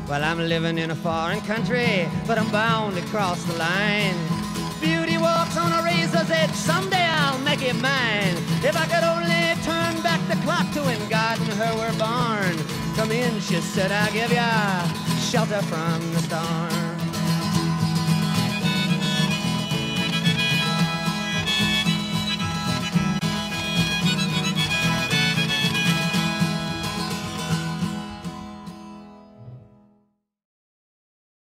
Well, I'm living in a foreign country, but I'm bound to cross the line. Beauty walks on a razor's edge, someday I'll make it mine. If I could only turn back the clock to when God and her were born. Come in, she said, I'll give ya shelter from the storm.